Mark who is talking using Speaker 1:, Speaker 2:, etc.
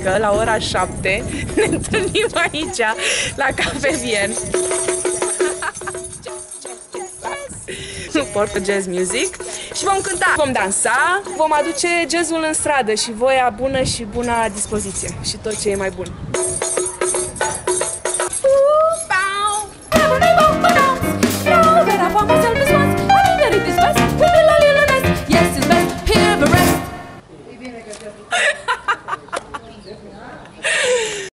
Speaker 1: duminică, la ora 7, ne întâlnim aici, la Cafe Vien. Port jazz music și vom cânta, vom dansa, vom aduce jazzul în stradă și voia bună și buna dispoziție și tot ce e mai bun.